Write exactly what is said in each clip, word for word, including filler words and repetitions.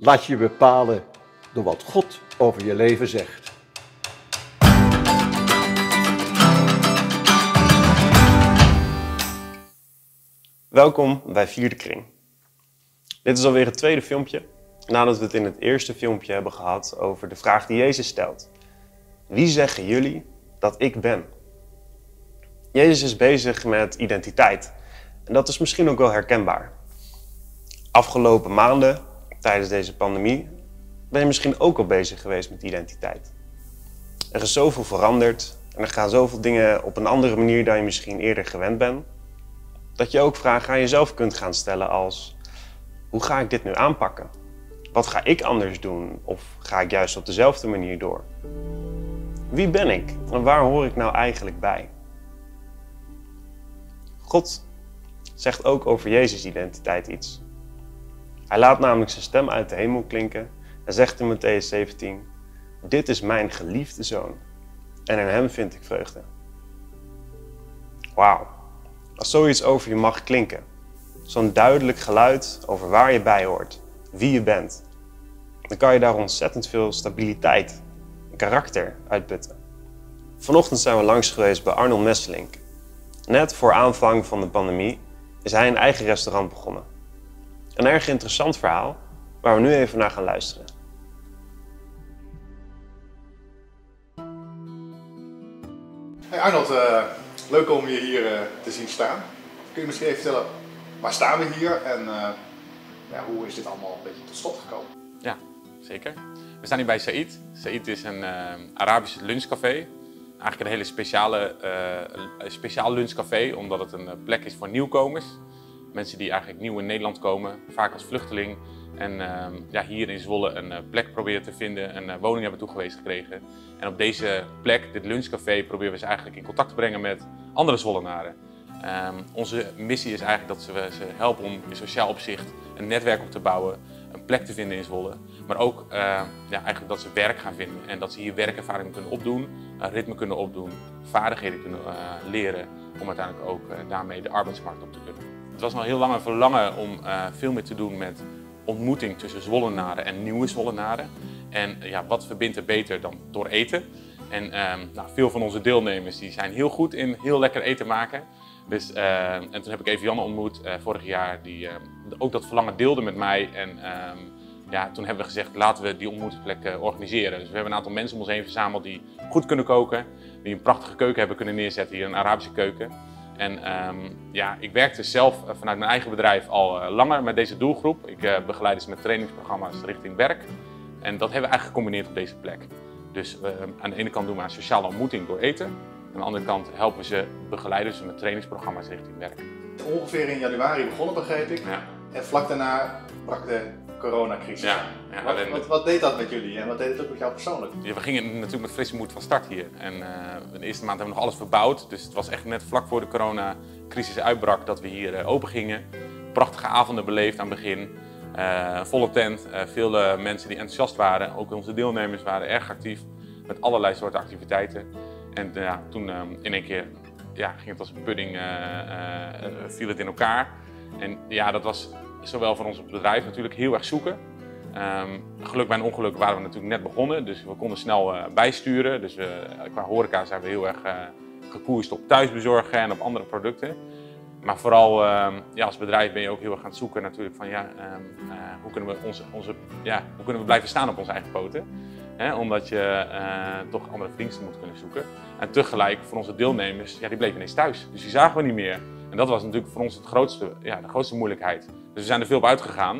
Laat je bepalen door wat God over je leven zegt. Welkom bij Vierde Kring. Dit is alweer het tweede filmpje, nadat we het in het eerste filmpje hebben gehad over de vraag die Jezus stelt. Wie zeggen jullie dat ik ben? Jezus is bezig met identiteit en dat is misschien ook wel herkenbaar. Afgelopen maanden, tijdens deze pandemie, ben je misschien ook al bezig geweest met identiteit. Er is zoveel veranderd en er gaan zoveel dingen op een andere manier dan je misschien eerder gewend bent, dat je ook vragen aan jezelf kunt gaan stellen als: hoe ga ik dit nu aanpakken? Wat ga ik anders doen? Of ga ik juist op dezelfde manier door? Wie ben ik en waar hoor ik nou eigenlijk bij? God zegt ook over Jezus' identiteit iets. Hij laat namelijk zijn stem uit de hemel klinken en zegt in Mattheüs zeventien: dit is mijn geliefde zoon en in hem vind ik vreugde. Wauw, als zoiets over je mag klinken, zo'n duidelijk geluid over waar je bij hoort, wie je bent, dan kan je daar ontzettend veel stabiliteit en karakter uitputten. Vanochtend zijn we langs geweest bij Arnold Messelink. Net voor aanvang van de pandemie is hij een eigen restaurant begonnen. Een erg interessant verhaal waar we nu even naar gaan luisteren. Hey Arnold, uh, leuk om je hier uh, te zien staan. Kun je misschien even vertellen, waar staan we hier en uh, ja, hoe is dit allemaal een beetje tot stand gekomen? Ja, zeker. We staan hier bij Saïd. Saïd is een uh, Arabisch lunchcafé. Eigenlijk een hele speciale, uh, speciaal lunchcafé, omdat het een plek is voor nieuwkomers. Mensen die eigenlijk nieuw in Nederland komen, vaak als vluchteling. En uh, ja, hier in Zwolle een uh, plek proberen te vinden, een uh, woning hebben toegewezen gekregen. En op deze plek, dit lunchcafé, proberen we ze eigenlijk in contact te brengen met andere Zwollenaren. Um, onze missie is eigenlijk dat ze, ze helpen om in sociaal opzicht een netwerk op te bouwen, een plek te vinden in Zwolle. Maar ook uh, ja, eigenlijk dat ze werk gaan vinden en dat ze hier werkervaring kunnen opdoen, een ritme kunnen opdoen, vaardigheden kunnen uh, leren om uiteindelijk ook uh, daarmee de arbeidsmarkt op te kunnen. Het was nog heel lang een verlangen om uh, veel meer te doen met ontmoeting tussen Zwollenaren en nieuwe Zwollenaren. En ja, wat verbindt er beter dan door eten? En uh, nou, veel van onze deelnemers die zijn heel goed in heel lekker eten maken. Dus, uh, en toen heb ik even Janne ontmoet uh, vorig jaar, die uh, ook dat verlangen deelde met mij. En uh, ja, toen hebben we gezegd, laten we die ontmoetingsplek uh, organiseren. Dus we hebben een aantal mensen om ons heen verzameld die goed kunnen koken. Die een prachtige keuken hebben kunnen neerzetten, hier een Arabische keuken. En um, ja, ik werkte zelf uh, vanuit mijn eigen bedrijf al uh, langer met deze doelgroep. Ik uh, begeleid ze met trainingsprogramma's richting werk. En dat hebben we eigenlijk gecombineerd op deze plek. Dus uh, aan de ene kant doen we een sociale ontmoeting door eten. Aan de andere kant helpen we ze, begeleiden ze met trainingsprogramma's richting werk. Ongeveer in januari begonnen, begreep ik. Ja. En vlak daarna brak de coronacrisis Ja, aan. ja, wat, en- wat, wat deed dat met jullie en wat deed het ook met jou persoonlijk? Ja, we gingen natuurlijk met frisse moed van start hier. En uh, de eerste maand hebben we nog alles verbouwd. Dus het was echt net vlak voor de coronacrisis uitbrak dat we hier uh, open gingen. Prachtige avonden beleefd aan het begin. Uh, volle tent, uh, veel uh, mensen die enthousiast waren. Ook onze deelnemers waren erg actief met allerlei soorten activiteiten. En uh, ja, toen uh, in één keer ja, ging het als een pudding, uh, uh, viel het in elkaar. En ja, dat was zowel voor ons bedrijf natuurlijk heel erg zoeken. Um, geluk bij een ongeluk waren we natuurlijk net begonnen, dus we konden snel uh, bijsturen. Dus we, qua horeca zijn we heel erg uh, gekoerst op thuisbezorgen en op andere producten. Maar vooral uh, ja, als bedrijf ben je ook heel erg aan het zoeken natuurlijk van ja, um, uh, hoe, kunnen we onze, onze, ja, hoe kunnen we blijven staan op onze eigen poten. Hè? Omdat je uh, toch andere verdiensten moet kunnen zoeken. En tegelijk voor onze deelnemers, ja, die bleven ineens thuis. Dus die zagen we niet meer. En dat was natuurlijk voor ons het grootste, ja, de grootste moeilijkheid. Dus we zijn er veel op uitgegaan.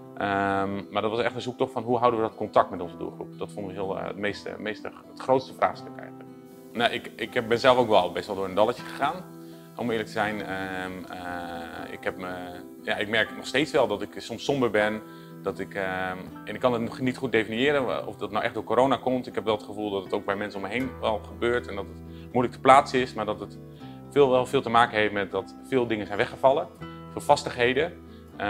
Um, maar dat was echt een zoektocht van hoe houden we dat contact met onze doelgroep. Dat vonden we heel, uh, het, meeste, meeste, het grootste vraagstuk eigenlijk. Nou, ik, ik ben zelf ook wel best wel door een dalletje gegaan. Om eerlijk te zijn, um, uh, ik, heb me, ja, ik merk nog steeds wel dat ik soms somber ben. Dat ik, um, en ik kan het nog niet goed definiëren of dat nou echt door corona komt. Ik heb wel het gevoel dat het ook bij mensen om me heen wel gebeurt. En dat het moeilijk te plaatsen is. Maar dat het veel, wel veel te maken heeft met dat veel dingen zijn weggevallen. Veel vastigheden.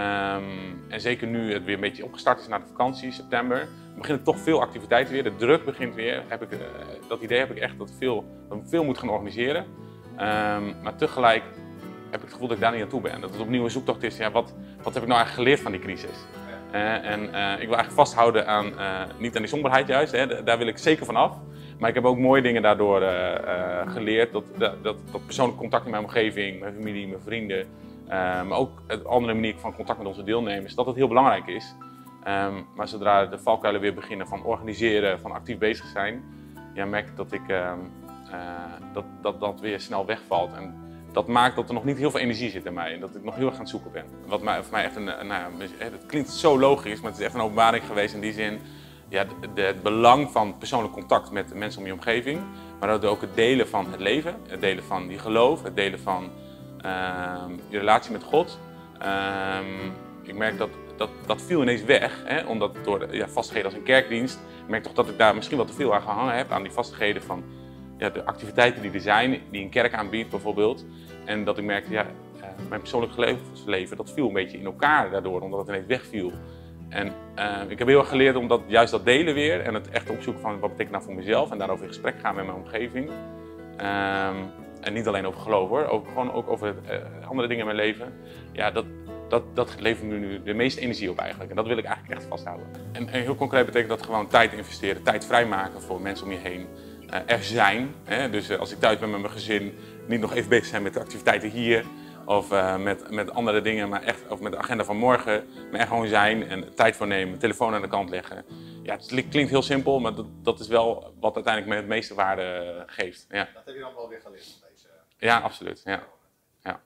Um, en zeker nu het weer een beetje opgestart is na de vakantie, september, beginnen toch veel activiteiten weer. De druk begint weer. Heb ik, uh, dat idee heb ik echt dat, veel, dat ik veel moet gaan organiseren. Um, maar tegelijk heb ik het gevoel dat ik daar niet aan toe ben. Dat het opnieuw een zoektocht is. Ja, wat, wat heb ik nou eigenlijk geleerd van die crisis? Uh, en uh, ik wil eigenlijk vasthouden aan, uh, niet aan die somberheid juist, hè, daar wil ik zeker van af. Maar ik heb ook mooie dingen daardoor uh, uh, geleerd. Dat, dat, dat, dat persoonlijk contact in mijn omgeving, mijn familie, mijn vrienden, uh, maar ook een andere manier van contact met onze deelnemers, dat het heel belangrijk is. Um, maar zodra de valkuilen weer beginnen van organiseren, van actief bezig zijn, ja, merk ik dat, ik, uh, uh, dat, dat dat weer snel wegvalt. En dat maakt dat er nog niet heel veel energie zit in mij en dat ik nog heel erg aan het zoeken ben. Wat mij, voor mij echt een, nou ja, het klinkt zo logisch, maar het is echt een openbaring geweest in die zin. Ja, de, de, het belang van persoonlijk contact met de mensen om je omgeving, maar ook het delen van het leven, het delen van je geloof, het delen van uh, je relatie met God. Uh, ik merk dat dat, dat viel ineens weg, hè, omdat door ja, vastigheden als een kerkdienst, ik merk toch dat ik daar misschien wat te veel aan gehangen heb, aan die vastigheden van ja, de activiteiten die er zijn, die een kerk aanbiedt bijvoorbeeld. En dat ik merkte, ja, uh, mijn persoonlijk levensleven, dat viel een beetje in elkaar daardoor, omdat het ineens wegviel. En uh, ik heb heel erg geleerd om dat, juist dat delen weer en het echt opzoeken van wat betekent nou voor mezelf en daarover in gesprek gaan met mijn omgeving. Um, en niet alleen over geloof hoor, ook, gewoon ook over uh, andere dingen in mijn leven. Ja, dat, dat, dat levert me nu de meeste energie op eigenlijk en dat wil ik eigenlijk echt vasthouden. En, en heel concreet betekent dat gewoon tijd investeren, tijd vrijmaken voor mensen om je heen. Uh, er zijn, hè? Dus uh, als ik thuis ben met mijn gezin, niet nog even bezig zijn met de activiteiten hier. Of uh, met, met andere dingen, maar echt, of met de agenda van morgen. Maar er gewoon zijn en tijd voor nemen, telefoon aan de kant leggen. Ja, het klinkt heel simpel, maar dat, dat is wel wat uiteindelijk me het meeste waarde geeft. Ja. Dat heb je dan wel weer geleerd van deze... Ja, absoluut. Ja. Ja.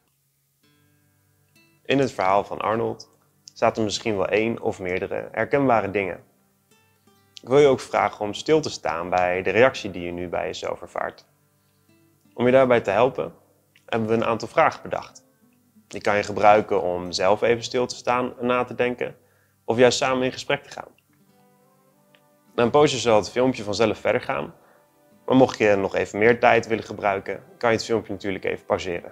In het verhaal van Arnold zaten misschien wel één of meerdere herkenbare dingen. Ik wil je ook vragen om stil te staan bij de reactie die je nu bij jezelf ervaart. Om je daarbij te helpen, hebben we een aantal vragen bedacht. Die kan je gebruiken om zelf even stil te staan en na te denken, of juist samen in gesprek te gaan. Na een poosje zal het filmpje vanzelf verder gaan, maar mocht je nog even meer tijd willen gebruiken, kan je het filmpje natuurlijk even pauzeren.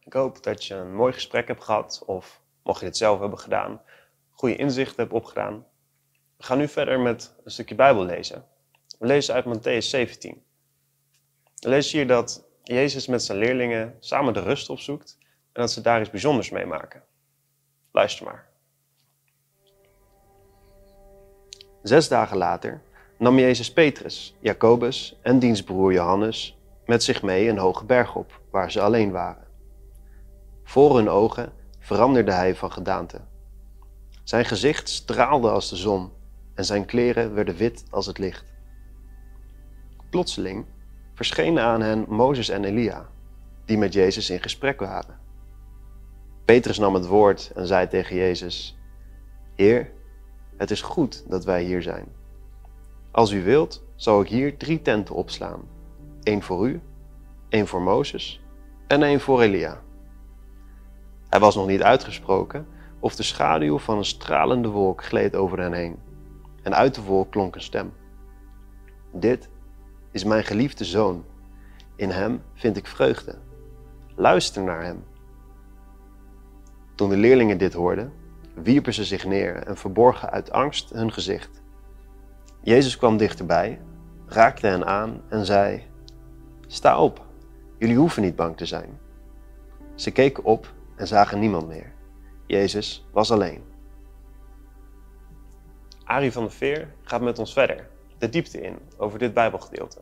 Ik hoop dat je een mooi gesprek hebt gehad of, mocht je het zelf hebben gedaan, goede inzichten hebt opgedaan. We gaan nu verder met een stukje Bijbel lezen. We lezen uit Mattheüs zeventien. We lezen hier dat Jezus met zijn leerlingen samen de rust opzoekt en dat ze daar iets bijzonders mee maken. Luister maar. Zes dagen later nam Jezus Petrus, Jacobus en diens broer Johannes met zich mee een hoge berg op, waar ze alleen waren. Voor hun ogen veranderde hij van gedaante. Zijn gezicht straalde als de zon en zijn kleren werden wit als het licht. Plotseling verschenen aan hen Mozes en Elia, die met Jezus in gesprek waren. Petrus nam het woord en zei tegen Jezus: Heer, het is goed dat wij hier zijn. Als u wilt, zal ik hier drie tenten opslaan. Eén voor u, één voor Mozes en één voor Elia. Hij was nog niet uitgesproken of de schaduw van een stralende wolk gleed over hen heen. En uit de wolk klonk een stem. Dit is mijn geliefde zoon. In hem vind ik vreugde. Luister naar hem. Toen de leerlingen dit hoorden, wierpen ze zich neer en verborgen uit angst hun gezicht. Jezus kwam dichterbij, raakte hen aan en zei: Sta op, jullie hoeven niet bang te zijn. Ze keken op en zagen niemand meer. Jezus was alleen. Arie van der Veer gaat met ons verder, de diepte in, over dit Bijbelgedeelte.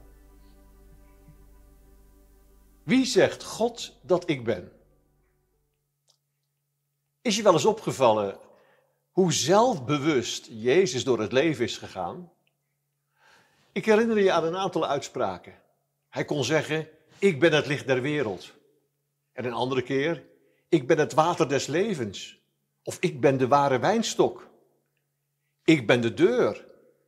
Wie zegt God dat ik ben? Is je wel eens opgevallen hoe zelfbewust Jezus door het leven is gegaan? Ik herinner je aan een aantal uitspraken. Hij kon zeggen: ik ben het licht der wereld. En een andere keer: ik ben het water des levens. Of ik ben de ware wijnstok. Ik ben de deur.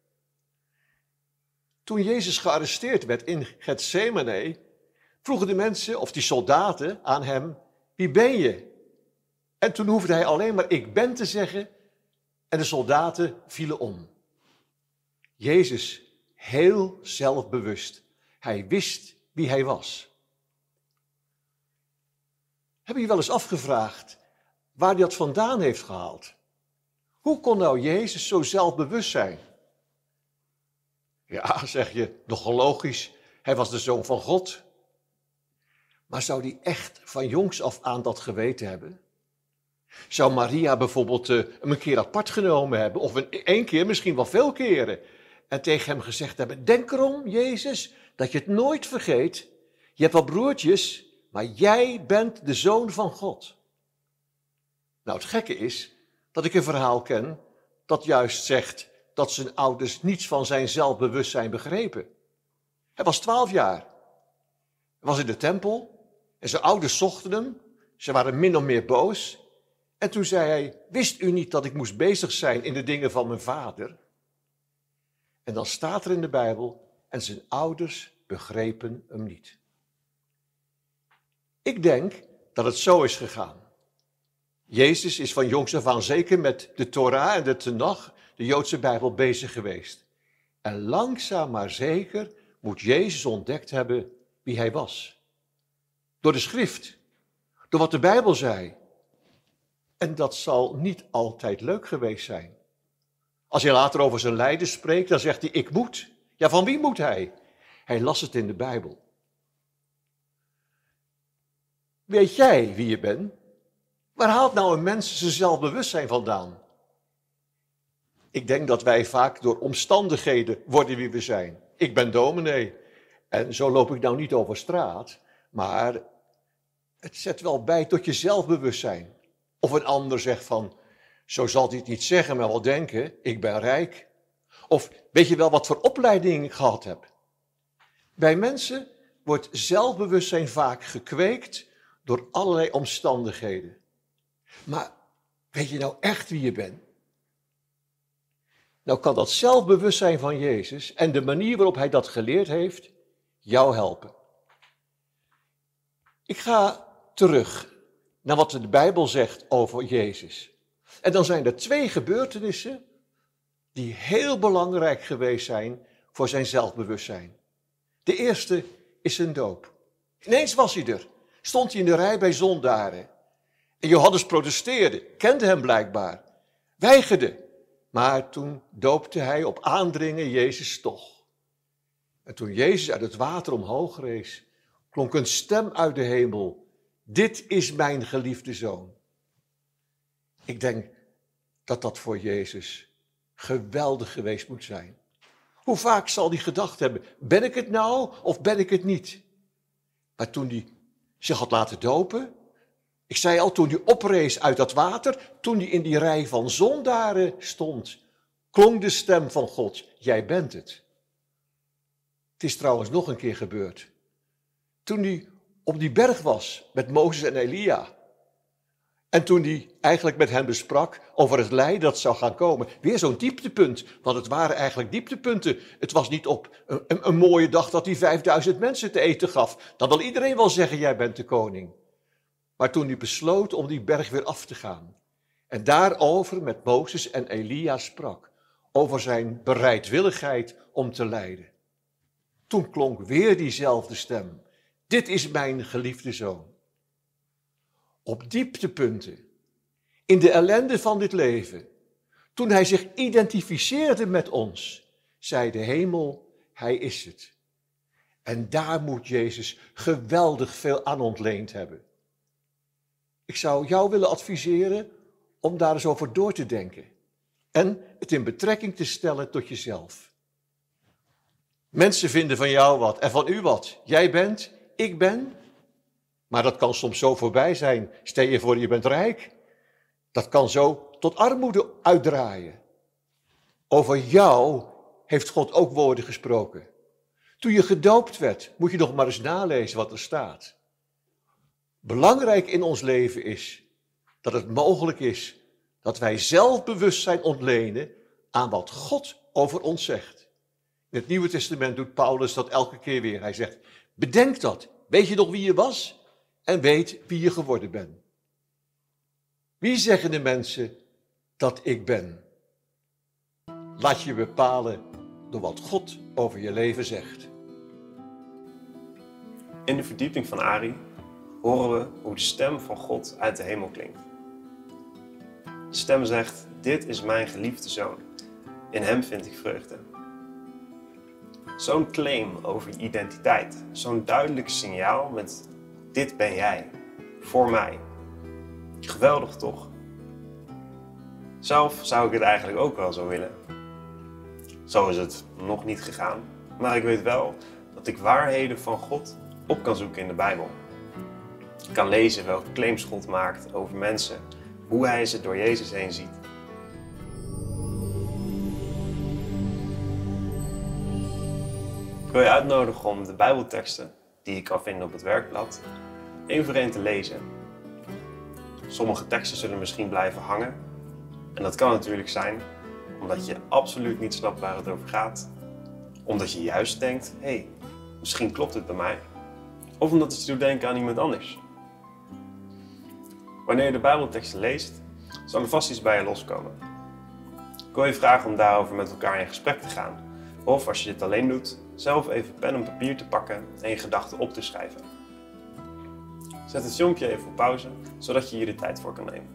Toen Jezus gearresteerd werd in Getsemane, vroegen de mensen, of die soldaten, aan hem: wie ben je? En toen hoefde hij alleen maar ik ben te zeggen en de soldaten vielen om. Jezus, heel zelfbewust. Hij wist wie hij was. Heb je je wel eens afgevraagd waar hij dat vandaan heeft gehaald? Hoe kon nou Jezus zo zelfbewust zijn? Ja, zeg je, nogal logisch. Hij was de zoon van God. Maar zou hij echt van jongs af aan dat geweten hebben? Zou Maria bijvoorbeeld uh, hem een keer apart genomen hebben, of een, één keer, misschien wel veel keren, en tegen hem gezegd hebben: denk erom, Jezus, dat je het nooit vergeet. Je hebt wel broertjes, maar jij bent de zoon van God. Nou, het gekke is dat ik een verhaal ken dat juist zegt dat zijn ouders niets van zijn zelfbewustzijn begrepen. Hij was twaalf jaar. Hij was in de tempel en zijn ouders zochten hem. Ze waren min of meer boos. En toen zei hij: wist u niet dat ik moest bezig zijn in de dingen van mijn vader? En dan staat er in de Bijbel: en zijn ouders begrepen hem niet. Ik denk dat het zo is gegaan. Jezus is van jongs af aan zeker met de Torah en de Tenach, de Joodse Bijbel, bezig geweest. En langzaam maar zeker moet Jezus ontdekt hebben wie hij was. Door de schrift, door wat de Bijbel zei. En dat zal niet altijd leuk geweest zijn. Als hij later over zijn lijden spreekt, dan zegt hij: ik moet. Ja, van wie moet hij? Hij las het in de Bijbel. Weet jij wie je bent? Waar haalt nou een mens zijn zelfbewustzijn vandaan? Ik denk dat wij vaak door omstandigheden worden wie we zijn. Ik ben dominee en zo loop ik nou niet over straat, maar het zet wel bij tot je zelfbewustzijn. Of een ander zegt van: zo zal hij het niet zeggen, maar wel denken, ik ben rijk. Of weet je wel wat voor opleiding ik gehad heb? Bij mensen wordt zelfbewustzijn vaak gekweekt door allerlei omstandigheden. Maar weet je nou echt wie je bent? Nou kan dat zelfbewustzijn van Jezus en de manier waarop hij dat geleerd heeft jou helpen. Ik ga terug naar wat de Bijbel zegt over Jezus. En dan zijn er twee gebeurtenissen die heel belangrijk geweest zijn voor zijn zelfbewustzijn. De eerste is zijn doop. Ineens was hij er. stond hij in de rij bij zondaren. En Johannes protesteerde, kende hem blijkbaar, weigerde. Maar toen doopte hij op aandringen Jezus toch. En toen Jezus uit het water omhoog rees, klonk een stem uit de hemel. Dit is mijn geliefde zoon. Ik denk dat dat voor Jezus geweldig geweest moet zijn. Hoe vaak zal hij gedacht hebben, ben ik het nou of ben ik het niet? Maar toen hij zich had laten dopen, ik zei al, toen hij oprees uit dat water, toen hij in die rij van zondaren stond, klonk de stem van God, jij bent het. Het is trouwens nog een keer gebeurd. Toen hij op die berg was met Mozes en Elia. En toen hij eigenlijk met hen besprak over het lijden dat zou gaan komen. Weer zo'n dieptepunt, want het waren eigenlijk dieptepunten. Het was niet op een, een, een mooie dag dat hij vijfduizend mensen te eten gaf. Dan wil iedereen wel zeggen, jij bent de koning. Maar toen hij besloot om die berg weer af te gaan. En daarover met Mozes en Elia sprak. Over zijn bereidwilligheid om te lijden. Toen klonk weer diezelfde stem. Dit is mijn geliefde zoon. Op dieptepunten, in de ellende van dit leven, toen hij zich identificeerde met ons, zei de hemel, hij is het. En daar moet Jezus geweldig veel aan ontleend hebben. Ik zou jou willen adviseren om daar eens over door te denken en het in betrekking te stellen tot jezelf. Mensen vinden van jou wat en van u wat. Jij bent, ik ben. Maar dat kan soms zo voorbij zijn. Stel je voor, je bent rijk. Dat kan zo tot armoede uitdraaien. Over jou heeft God ook woorden gesproken. Toen je gedoopt werd, moet je nog maar eens nalezen wat er staat. Belangrijk in ons leven is dat het mogelijk is dat wij zelfbewustzijn ontlenen aan wat God over ons zegt. In het Nieuwe Testament doet Paulus dat elke keer weer. Hij zegt, bedenk dat. Weet je nog wie je was? En weet wie je geworden bent. Wie zeggen de mensen dat ik ben? Laat je bepalen door wat God over je leven zegt. In de verdieping van Ari horen we hoe de stem van God uit de hemel klinkt. De stem zegt, dit is mijn geliefde zoon. In hem vind ik vreugde. Zo'n claim over je identiteit, zo'n duidelijk signaal met dit ben jij, voor mij. Geweldig toch? Zelf zou ik het eigenlijk ook wel zo willen. Zo is het nog niet gegaan, maar ik weet wel dat ik waarheden van God op kan zoeken in de Bijbel. Ik kan lezen welke claims God maakt over mensen, hoe hij ze door Jezus heen ziet. Ik wil je uitnodigen om de Bijbelteksten die je kan vinden op het werkblad één voor één te lezen. Sommige teksten zullen misschien blijven hangen. En dat kan natuurlijk zijn omdat je absoluut niet snapt waar het over gaat. Omdat je juist denkt, hé, hey, misschien klopt het bij mij. Of omdat het je doet denken aan iemand anders. Wanneer je de Bijbelteksten leest, zal er vast iets bij je loskomen. Ik wil je vragen om daarover met elkaar in gesprek te gaan. Of als je dit alleen doet, zelf even pen en papier te pakken en je gedachten op te schrijven. Zet het filmpje even op pauze, zodat je hier de tijd voor kan nemen.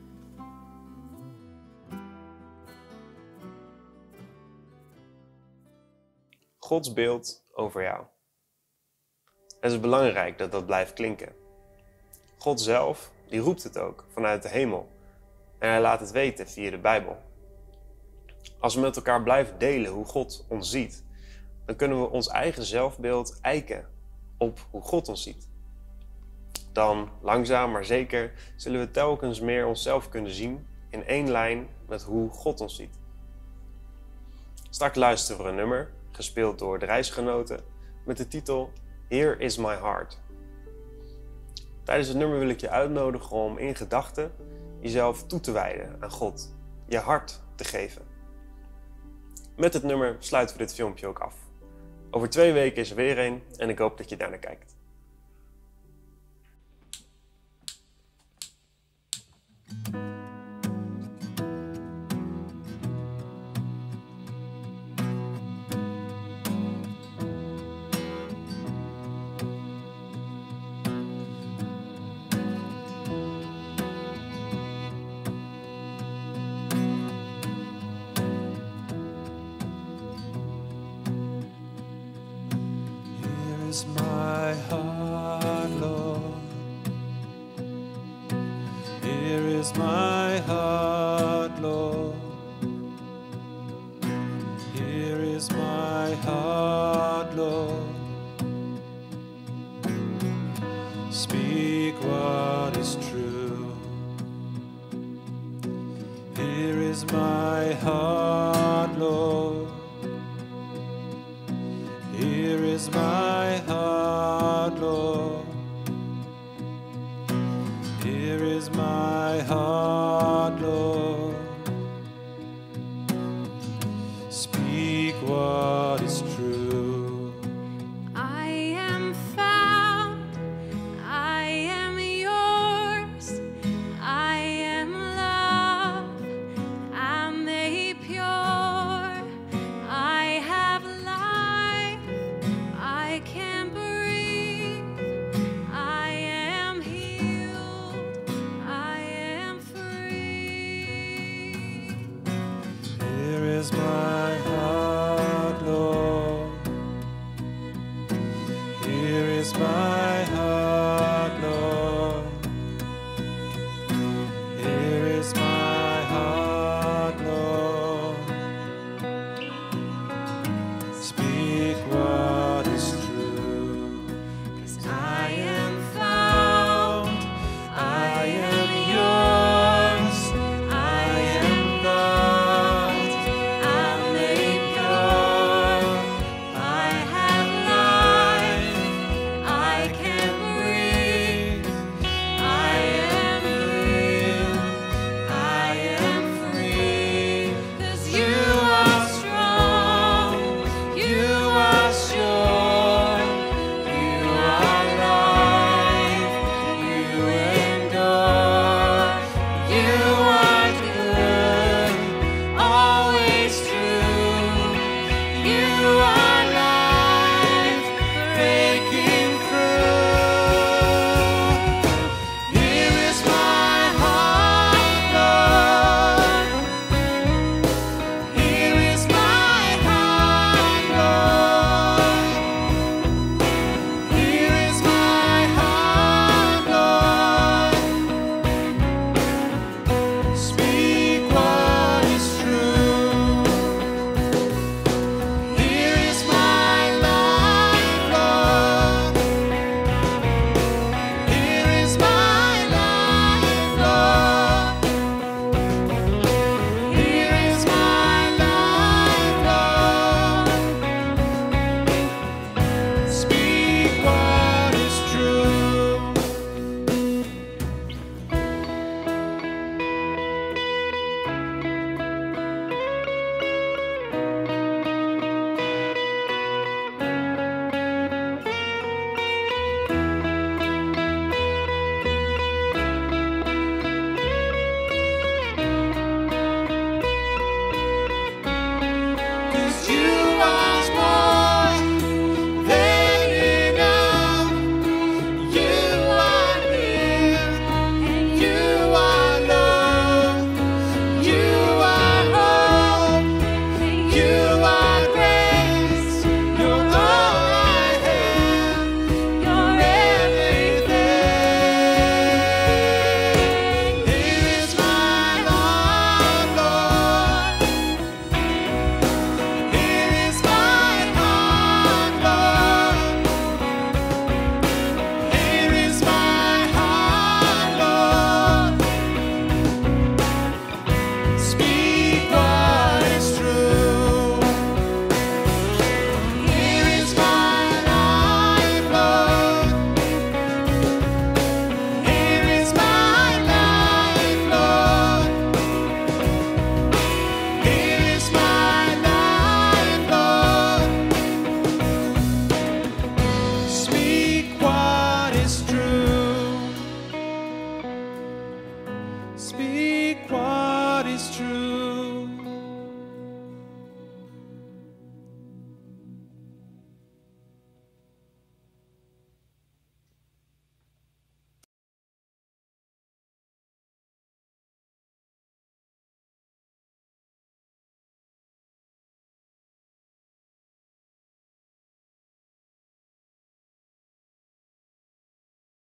Gods beeld over jou. Het is belangrijk dat dat blijft klinken. God zelf, die roept het ook vanuit de hemel. En hij laat het weten via de Bijbel. Als we met elkaar blijven delen hoe God ons ziet, dan kunnen we ons eigen zelfbeeld eiken op hoe God ons ziet. Dan, langzaam maar zeker, zullen we telkens meer onszelf kunnen zien in één lijn met hoe God ons ziet. Straks luisteren we een nummer, gespeeld door de reisgenoten, met de titel Here is my heart. Tijdens het nummer wil ik je uitnodigen om in gedachten jezelf toe te wijden aan God, je hart te geven. Met het nummer sluiten we dit filmpje ook af. Over twee weken is er weer een en ik hoop dat je daarnaar kijkt. is my heart, Lord. Here is my heart, Lord. Here is my heart, Lord. Speak what is true. Here is my heart, Lord. Here is my heart, Lord. Here is my heart, Lord. Speak what is true. I am found, I am yours, I am loved, I'm made pure, I have life, I can breathe, I am healed, I am free. Here is my heart, Lord. Here is my heart, Lord. Here is my heart, Lord. Speak what is true. 'Cause I am found, I am yours, I am loved, I'm made pure, I have life, I can breathe, I am real, I am free. 'Cause you are strong, You are sure, you are life, you endure, you are good, always true, you are life, breaking through. Here is my heart, Lord. Here is my heart, Lord. Here is my heart, Lord. Speak what is true. Here is my life, Lord. Here is my life, Lord. Here is my life, Lord. Speak what is true. Cause you are more than enough. You are here, and you are love. You are hope, you are grace. You're all I have, you're everything. Here is my heart, Lord. Here is my heart, Lord. Here is my heart, Lord. Speak